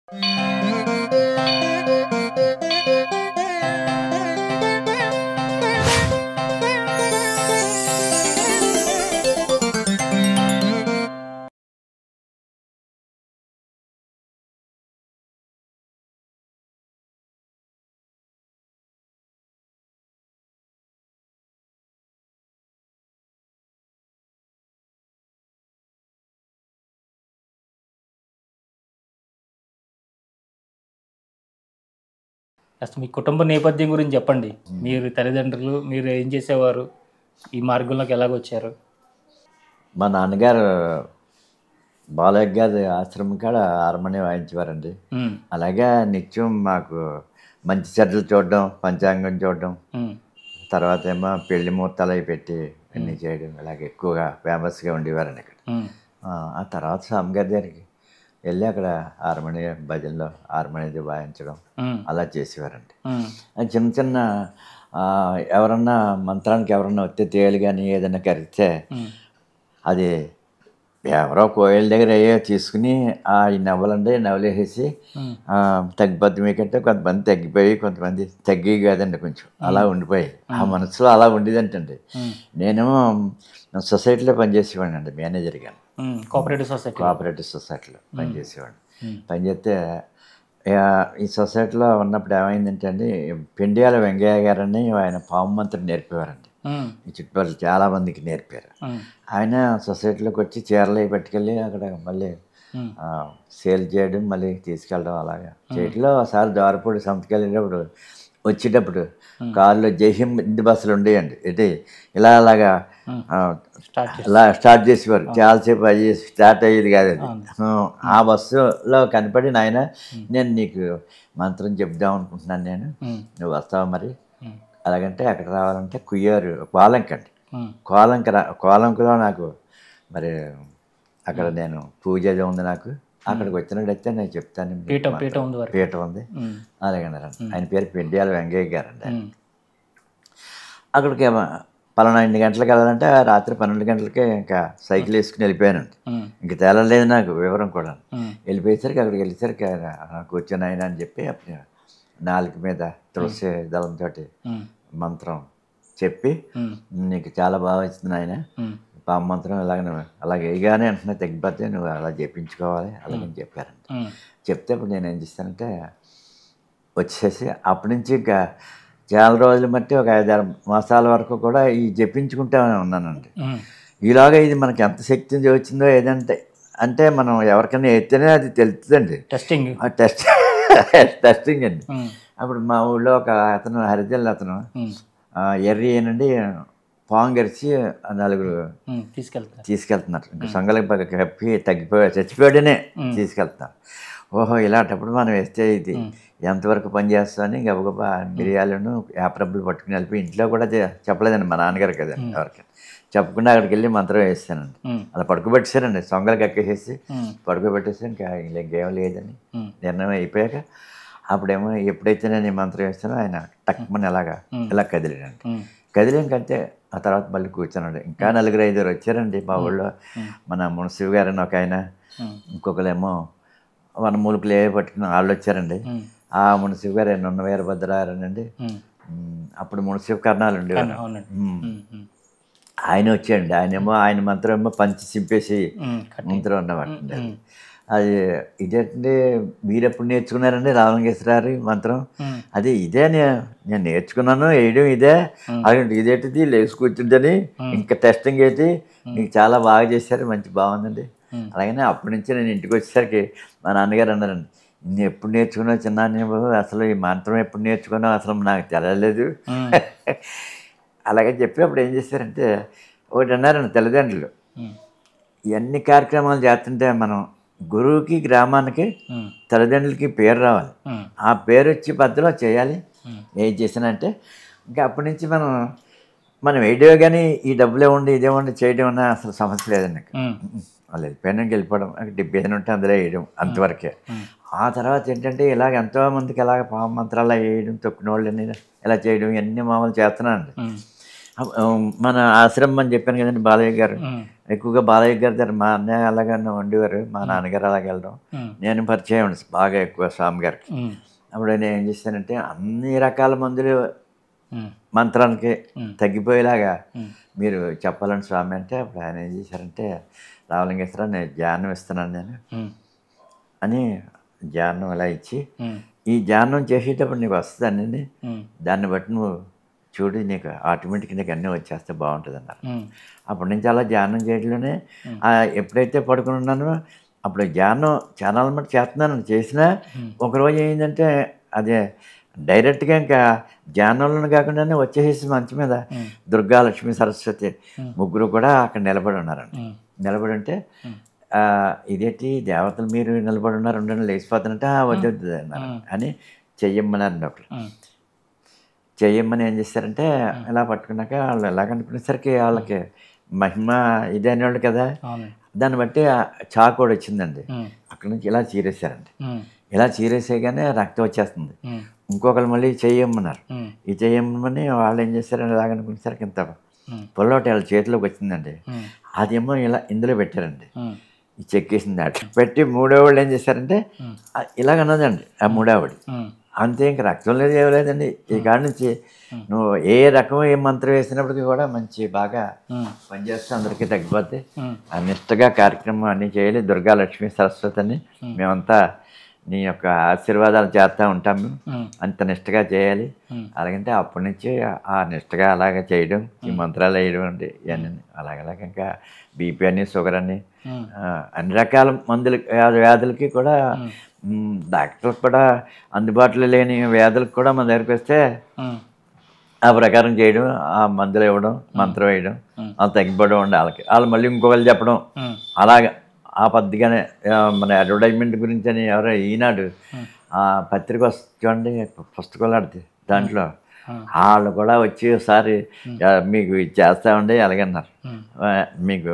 అసలు మీ కుటుంబ నేపథ్యం గురించి చెప్పండి. మీరు తల్లిదండ్రులు, మీరు ఏం చేసేవారు? ఈ మార్గంలోకి ఎలాగొచ్చారు? మా నాన్నగారు బాలయ్య గారి ఆశ్రమం కాడ హార్మోనియం వాయించేవారండి. హ్మ్. అలాగే నిత్యం మాకు మంచి చెడ్డలు చూడడం, పంచాంగం చూడడం, హ్మ్. తర్వాత ఏమో పెళ్లి ముహూర్తాలు అవి పెట్టి అన్నీ చేయడం ఇలాగ ఎక్కువగా ఫేమస్గా ఉండేవారండి ఇక్కడ. హ్మ్. ఆ తర్వాత స్వామిగారి దగ్గరికి వెళ్ళి అక్కడ హార్మోనియం భజనలో హార్మోనియం వాయించడం హ్మ్. అలా చేసేవారండి. హ్మ్. అది చిన్న చిన్న ఎవరన్నా మంత్రానికి ఎవరన్నా వచ్చే తేలు కానీ ఏదైనా కరిగితే హ్మ్. అది ఎవరో కోయిల దగ్గర అయ్యో తీసుకుని ఈ నవ్వలండి నవ్వులేసేసి హ్మ్. తగ్గిపోద్ది మీకంటే కొంతమంది తగ్గిపోయి కొంతమంది తగ్గి కాదండి కొంచెం అలా ఉండిపోయి ఆ మనసులో అలా ఉండేదంటండి. హ్మ్. నేనేమో సొసైటీలో పనిచేసేవాడిని అండి మేనేజర్గా. హ్మ్. Cooperative society. కోఆపరేటివ్ సొసైటీలో పనిచేసేవాడిని. హ్మ్. పనిచేస్తే ఈ సొసైటీలో ఉన్నప్పుడు ఏమైందంటే అండి పెండియాల వెంకయ్య గారని ఆయన పాము మంత్రం నేర్పేవారండి. హ్మ్. ఈ చుట్టుపక్కల చాలామందికి నేర్పారు. హ్మ్. ఆయన సొసైటీలోకి వచ్చి చీరలు అవి పట్టుకెళ్ళి అక్కడ మళ్ళీ హ్మ్. సేల్ చేయడం మళ్ళీ తీసుకెళ్ళడం అలాగా చేయట్లో ఒకసారి దారిపూడి సంతకెళ్ళేటప్పుడు వచ్చేటప్పుడు కారులో జైహింద్ బస్సులు ఉండేయండి. ఇలా అలాగా స్టార్ట్ చేసి అలా స్టార్ట్ చేసేవారు. చాలాసేపు అయ్యి స్టార్ట్ అయ్యేది కాదు అది. ఆ బస్సులో కనపడి నాయన నేను నీకు మంత్రం చెప్దాం అనుకుంటున్నాను నేను, నువ్వు వస్తావా మరి? అలాగంటే అక్కడ రావాలంటే కుయ్యారు కోలంకండి. కోలంకలో నాకు మరి అక్కడ నేను పూజ అది ఉంది నాకు. అక్కడికి వచ్చినట్టయితే నేను చెప్తాను. పీట ఉంది అలాగన్నారండి. ఆయన పేరు పెండియాల వెంకయ్య గారండి. అక్కడికి పలానా 2 గంటలకు వెళ్ళాలంటే రాత్రి 12 గంటలకే ఇంకా సైకిల్ వేసుకుని వెళ్ళిపోయానండి. ఇంక తేలలేదు నాకు వివరం కూడా. వెళ్ళిపోయేసరికి అక్కడికి వెళ్ళేసరికి ఆయన కూర్చొని ఆయన అని చెప్పి అప్పుడు నాలుగు మీద తులసి దళంతో మంత్రం చెప్పి నీకు చాలా బాగా వచ్చింది ఆయన పాము మంత్రం అలాగే వేయగానే వెంటనే తగ్గిపోతే నువ్వు అలా చెప్పించుకోవాలి అలాగని చెప్పారండి. చెప్తే ఇప్పుడు నేను ఏం చేస్తానంటే వచ్చేసి అప్పటి నుంచి ఇంకా చాలా రోజులు బట్టి ఒక 5-6 మాసాల వరకు కూడా ఈ జపించుకుంటూ ఉన్నానండి. ఈలోగా ఇది మనకి ఎంత శక్తి వచ్చిందో ఏదంటే అంటే మనం ఎవరికైనా ఎత్తేనే అది తెలుస్తుందండి. టెస్టింగ్ అండి. అప్పుడు మా ఊళ్ళో ఒక అతను హరిజల్ అతను ఎర్రి ఏనండి పాము గరిచి 4 తీసుకెళ్తున్నారు. ఇంకా సొంగలకి కప్పి తగ్గిపోయి చచ్చిపోయాడనే తీసుకెళ్తున్నారు. ఓహో ఇలాంటప్పుడు మనం వేస్తే ఇది ఎంతవరకు పనిచేస్తామని గబగబా మిరియాలను యాప్రబ్బులు పట్టుకుని వెళ్ళిపోయి ఇంట్లో కూడా చెప్పలేదండి మా నాన్నగారు కదండి ఎవరికి చెప్పకుండా అక్కడికి వెళ్ళి మంత్రం వేస్తానండి. అలా పడుకోబెట్టేశారండి. సొంగలకి ఎక్కేసేసి పడుకోబెట్టేసి ఇంకా ఇంకేం లేదని నిర్ణయం అయిపోయాక అప్పుడేమో ఎప్పుడైతే నేను ఈ మంత్రం వేస్తానో ఆయన టక్మని ఇలా కదిలేనండి. కదిలేకంటే ఆ తర్వాత మళ్ళీ కూర్చున్నాడు. ఇంకా 4-5 వచ్చారండి మా ఊళ్ళో. మన మున్సిపల్ గారని ఒక ఆయన, ఇంకొకరేమో వనమూలికలు ఏ పట్టుకుని వాళ్ళు వచ్చారండి. ఆ మున్సిపల్ గారు నున్న వీరభద్రారండి. అప్పుడు మున్సిపల్ కర్ణాలు ఉండేవారు. ఆయన వచ్చాడండి. ఆయన మంత్రం ఏమో పంచి చింపేసి మంత్రం ఉన్నవాటండి. అది ఇదేంటండి మీరు ఎప్పుడు నేర్చుకున్నారండి రామలింగేశ్వరారి మంత్రం? అది ఇదే నేను నేర్చుకున్నాను వేయడం ఇదే. అలాగే ఇదేంటిది లేచి కూర్చుంటని ఇంకా టెస్టింగ్ అయితే మీకు చాలా బాగా చేశారు మంచి బాగుందండి. అలాగనే అప్పటి నుంచి నేను ఇంటికి వచ్చేసరికి మా నాన్నగారు అన్నారండి నేను ఎప్పుడు నేర్చుకున్నావు చిన్న అసలు ఈ మంత్రం ఎప్పుడు నేర్చుకున్నావు అసలు నాకు తెలియలేదు అలాగని చెప్పి అప్పుడు ఏం చేశారంటే ఒకటి అన్నారండి తల్లిదండ్రులు ఇవన్నీ కార్యక్రమాలు చేస్తుంటే మనం గురువుకి గ్రామానికి తల్లిదండ్రులకి పేరు రావాలి. ఆ పేరు వచ్చే పద్ధతిలో చేయాలి. ఏం చేసానంటే ఇంకా అప్పటి నుంచి మనం వేయడమే కానీ ఈ డబ్బులే ఉండి ఇదేమండి చేయడం అన్న అసలు సమస్య లేదండి. వాళ్ళు వెళ్ళిపోవడం డిబ్బేదన ఉంటే అందులో వేయడం అంతవరకే. ఆ తర్వాత ఏంటంటే ఇలాగ ఎంతోమందికి ఇలాగ పాము మంత్రాలు వేయడం తొక్కిన వాళ్ళని ఇలా చేయడం ఇవన్నీ మామూలు చేస్తున్నానండి. మన ఆశ్రమం అని చెప్పాను కదండి బాలయ్య గారు, ఎక్కువగా బాలయ్య గారి దగ్గర మా అన్నయ్య అలాగనే వండేవారు, మా నాన్నగారు అలాగే వెళ్ళడం, నేను పరిచయం బాగా ఎక్కువ స్వామి గారికి. అప్పుడు నేను ఏం చేశానంటే అన్ని రకాల మందులు మంత్రానికి తగ్గిపోయేలాగా మీరు చెప్పాలని స్వామి అంటే, అప్పుడు ఆయన ఏం చేశారంటే, రామలింగేశ్వర నేను ధ్యానం ఇస్తున్నాను నేను అని ధ్యానం అలా ఇచ్చి, ఈ ధ్యానం చేసేటప్పుడు నీకు వస్తుందండి, దాన్ని బట్టి నువ్వు చూడు, నీకు ఆటోమేటిక్గా నీకు అన్నీ వచ్చేస్తే బాగుంటుంది అన్నారు. అప్పటి నుంచి అలా ధ్యానం చేయడంలోనే ఎప్పుడైతే పడుకుని ఉన్నానో అప్పుడు ధ్యానం చాలా మటు చేస్తున్నాను. చేసినా ఒకరోజు ఏంటంటే అదే డైరెక్ట్గా ఇంకా ధ్యానంలో కాకుండానే వచ్చేసి మంచం మీద దుర్గా, లక్ష్మి, సరస్వతి ముగ్గురు కూడా అక్కడ నిలబడి ఉన్నారండి. నిలబడి ఉంటే ఇదేంటి దేవతలు మీరు నిలబడి ఉన్నారు, ఉండండి లేచిపోతానంటే వద్దు అన్నారు అని చెయ్యమ్మన్నారండి. ఒకరు చెయ్యమ్మని ఏం చేస్తారంటే ఇలా పట్టుకున్నాక వాళ్ళు ఎలా కనుక్కునేసరికి వాళ్ళకి మహిమ ఇదే అనేవాళ్ళు కదా, దాన్ని బట్టి చాకు కూడా వచ్చిందండి. అక్కడి నుంచి ఇలా చీరేశారండి. ఇలా చీరేసేగానే రక్తం వచ్చేస్తుంది. ఇంకొకరు మళ్ళీ చెయ్యమ్మన్నారు. ఈ చెయ్యమ్మని వాళ్ళు ఏం చేస్తారని ఇలా కనుక్కునేసరికి ఇంత పొల్లోటి వాళ్ళ చేతిలోకి వచ్చిందండి. అదేమో ఇలా ఇందులో పెట్టారండి, ఈ చెక్కేసింది అట్లా పెట్టి మూడోవాళ్ళు ఏం చేశారంటే ఇలాగన్నదండి ఆ మూడోవాడి. అంతే, ఇంక రక్తం లేదు ఏం లేదండి. ఈ కాడి నుంచి నువ్వు ఏ రకం ఏ మంత్రం వేసినప్పటికీ కూడా మంచి బాగా పనిచేస్తే అందరికీ తగ్గిపోతే ఆ నిష్టగా కార్యక్రమం అన్నీ చేయాలి. దుర్గా, లక్ష్మి, సరస్వతి అని మేమంతా నీ యొక్క ఆశీర్వాదాలు చేస్తూ ఉంటాము, అంత నిష్టగా చేయాలి. అలాగంటే అప్పటి నుంచి ఆ నిష్టగా అలాగే చేయడం, ఈ మంత్రాలు వేయడం అండి ఇవన్నీ. అలాగలాగ ఇంకా బీపీ అని, షుగర్ అని, అన్ని రకాల మందులు వ్యాధులకి కూడా డాక్టర్లకు కూడా అందుబాటులో లేని వ్యాధులకు కూడా మన దగ్గరికి వస్తే ఆ ప్రకారం చేయడం, ఆ మందులు ఇవ్వడం, మంత్రం వేయడం, వాళ్ళు తగ్గిపోవడం ఉండి వాళ్ళు మళ్ళీ ఇంకొకరు చెప్పడం అలాగా ఆ పద్ధతిగానే. మన అడ్వర్టైజ్మెంట్ గురించి అని ఎవరో ఈనాడు ఆ పత్రిక చూడండి, పుస్తకాలు ఆడితే దాంట్లో వాళ్ళు కూడా వచ్చి ఒకసారి మీకు ఇది చేస్తామండి అలాగన్నారు, మీకు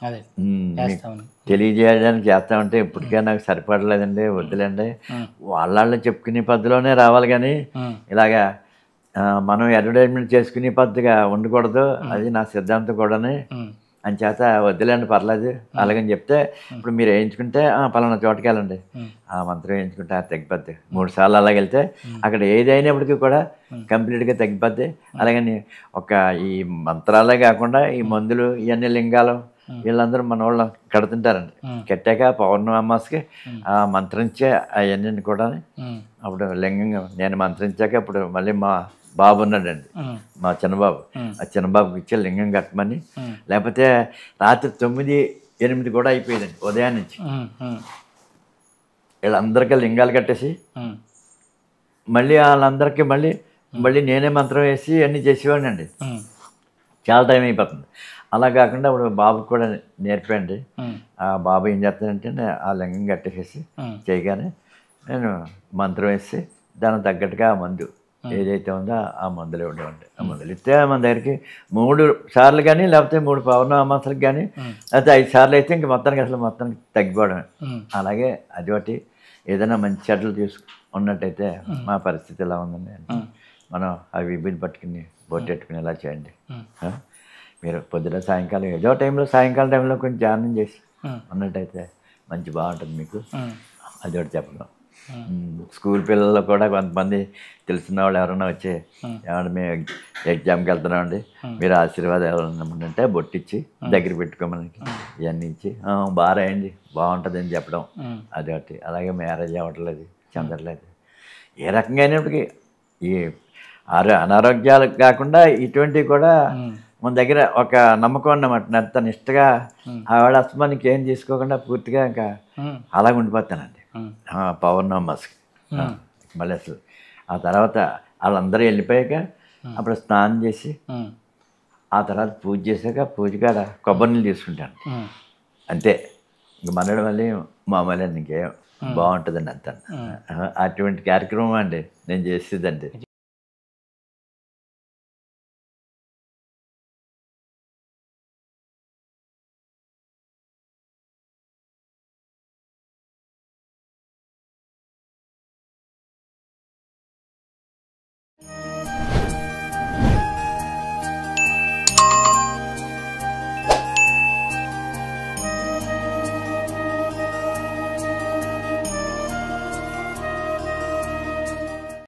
తెలియజేయడానికి చేస్తామంటే ఇప్పటికే నాకు సరిపడలేదండి, వద్దులేండి, వాళ్ళ చెప్పుకునే పద్ధతిలోనే రావాలి కానీ ఇలాగా మనం అడ్వర్టైజ్మెంట్ చేసుకునే పద్ధతిగా ఉండకూడదు, అది నా సిద్ధాంతం కూడాని అని చేత వద్దులేండి పర్లేదు అలాగని చెప్తే, ఇప్పుడు మీరు వేయించుకుంటే పలానా చోటుకి వెళ్ళండి, ఆ మంత్రం వేయించుకుంటే అది తగ్గిపోద్ది. 3 సార్లు అలాగ వెళ్తే అక్కడ ఏదైనప్పటికీ కూడా కంప్లీట్గా తగ్గిపోద్ది. అలాగని ఒక ఈ మంత్రాలే కాకుండా ఈ మందులు ఇవన్నీ లింగాలు వీళ్ళందరూ మన వాళ్ళు కడుతుంటారండి. కట్టాక పౌర్ణమి అమావాస్యకి మంత్రించే అవన్నీ కూడా అప్పుడు లింగంగా నేను మంత్రించాక అప్పుడు మళ్ళీ మా బాబు ఉన్నాడండి, మా చిన్నబాబు, ఆ చిన్నబాబుకి ఇచ్చే లింగం కట్టమని, లేకపోతే రాత్రి 9, 8 కూడా అయిపోయేదండి ఉదయం నుంచి. వీళ్ళందరికీ లింగాలు కట్టేసి మళ్ళీ వాళ్ళందరికీ మళ్ళీ నేనే మంత్రం వేసి అన్నీ చేసేవాడిని అండి. చాలా టైం అయిపోతుంది. అలా కాకుండా ఇప్పుడు బాబుకి కూడా నేర్పండి. ఆ బాబు ఏం చేస్తానంటే ఆ లింగం కట్టేసేసి చేయగానే నేను మంత్రం వేసి దానికి తగ్గట్టుగా ఆ మందు ఏదైతే ఉందో ఆ మందులు ఇవ్వండి. ఆ మందులు ఇస్తే మన దగ్గరికి 3 సార్లు కానీ లేకపోతే 3 పౌర్ణమి అమావాస్యలకు కానీ లేకపోతే 5 సార్లు అయితే ఇంక మొత్తానికి అసలు మొత్తానికి తగ్గిపోవడమే. అలాగే అది ఒకటి ఏదైనా మంచి చెడ్డలు ఉన్నట్టయితే మా పరిస్థితి ఎలా ఉందండి అంటే మనం అవి ఇబ్బంది పట్టుకుని బొట్టెట్టుకుని ఇలా చేయండి. మీరు పొద్దున సాయంకాలం ఏదో సాయంకాలం టైంలో కొంచెం ధ్యానం చేసి ఉన్నట్టయితే మంచి బాగుంటుంది మీకు. అది ఒకటి చెప్పడం. స్కూల్ పిల్లల్లో కూడా కొంతమంది తెలిసిన వాళ్ళు ఎవరైనా వచ్చి ఏమన్నా మేము ఎగ్జామ్కి వెళ్తున్నామండి, మీరు ఆశీర్వాదం ఎవరన్నా అంటే బొట్టిచ్చి దగ్గర పెట్టుకోమని ఇవన్నీ ఇచ్చి బాగా రాయండి బాగుంటుంది అని చెప్పడం. అది ఒకటి. అలాగే మ్యారేజ్ అవ్వట్లేదు, చెందట్లేదు, ఏ రకంగా అయినప్పటికీ ఈ అనారోగ్యాలు కాకుండా ఇటువంటివి కూడా మన దగ్గర ఒక నమ్మకం అన్నమాట. అంత నిష్టగా ఆవిడ అస్తమానికి ఏం తీసుకోకుండా పూర్తిగా ఇంకా అలాగ ఉండిపోతానండి పౌర్ణమి అమావాస్యకి. మళ్ళీ అసలు ఆ తర్వాత వాళ్ళందరూ వెళ్ళిపోయాక అప్పుడు స్నానం చేసి ఆ తర్వాత పూజ చేశాక పూజ కాడ కొబ్బరి నీళ్ళు తీసుకుంటాను అంతే. ఇంక మనడు మళ్ళీ మామూలు ఇంకేం బాగుంటుందండి అంత. అటువంటి కార్యక్రమం అండి నేను చేసేదండి.